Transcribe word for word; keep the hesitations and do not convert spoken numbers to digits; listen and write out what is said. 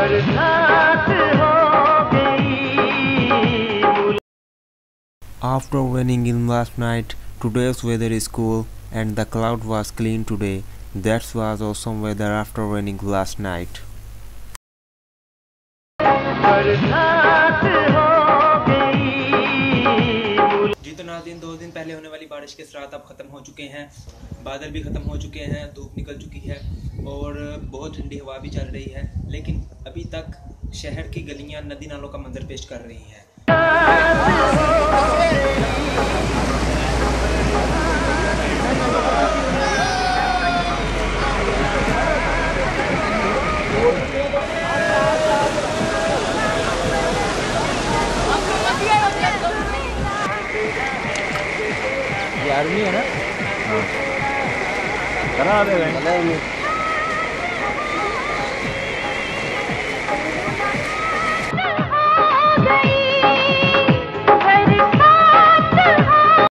After raining in last night, today's weather is cool and the cloud was clean today. That was awesome weather after raining last night. जी तो नाज़रीन, दो दिन पहले होने वाली बारिश के असरात अब ख़त्म हो चुके हैं। बादल भी ख़त्म हो चुके हैं, धूप निकल चुकी है और बहुत ठंडी हवा भी चल रही है। लेकिन अभी तक शहर की गलियां नदी नालों का मंजर पेश कर रही हैं। ये आर्मी है ना? हाँ। करा देगा।